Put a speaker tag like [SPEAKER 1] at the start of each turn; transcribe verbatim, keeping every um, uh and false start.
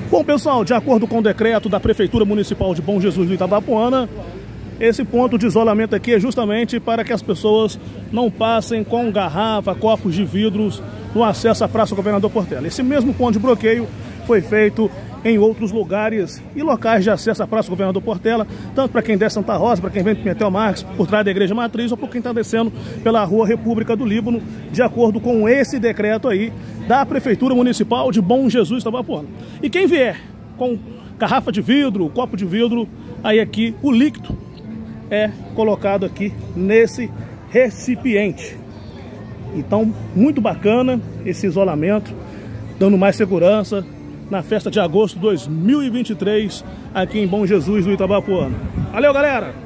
[SPEAKER 1] Bom, pessoal, de acordo com o decreto da Prefeitura Municipal de Bom Jesus do Itabapoana, esse ponto de isolamento aqui é justamente para que as pessoas não passem com garrafa, copos de vidros no acesso à Praça Governador Portela. Esse mesmo ponto de bloqueio foi feito em outros lugares e locais de acesso à Praça Governador Portela, tanto para quem desce Santa Rosa, para quem vem do Pimentel Marques, por trás da Igreja Matriz, ou para quem está descendo pela Rua República do Líbano, de acordo com esse decreto aí da Prefeitura Municipal de Bom Jesus do Itabapoana. E quem vier com garrafa de vidro, copo de vidro, aí aqui o líquido é colocado aqui nesse recipiente. Então, muito bacana esse isolamento, dando mais segurança na festa de agosto de dois mil e vinte e três aqui em Bom Jesus do Itabapoana. Valeu, galera!